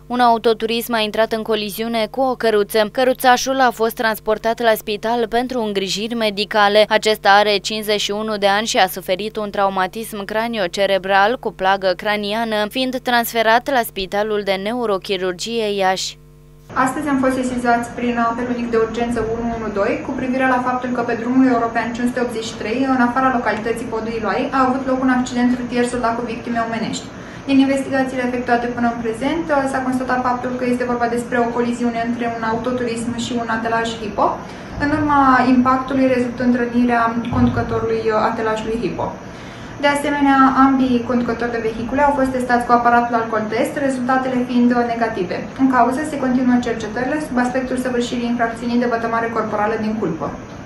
Un autoturism a intrat în coliziune cu o căruță. Căruțașul a fost transportat la spital pentru îngrijiri medicale. Acesta are 51 de ani și a suferit un traumatism craniocerebral cu plagă craniană, fiind transferat la Spitalul de Neurochirurgie Iași. Astăzi am fost sesizați prin apel unic de urgență 112 cu privire la faptul că pe drumul european 583, în afara localității Podul Iloai, a avut loc un accident rutier soldat cu victime omenești. Din investigațiile efectuate până în prezent, s-a constatat faptul că este vorba despre o coliziune între un autoturism și un atelaj Hipo, în urma impactului rezultând rănirea conducătorului atelajului Hipo. De asemenea, ambii conducători de vehicule au fost testați cu aparatul alcool test, rezultatele fiind negative. În cauză se continuă cercetările sub aspectul săvârșirii infracțiunii de vătămare corporală din culpă.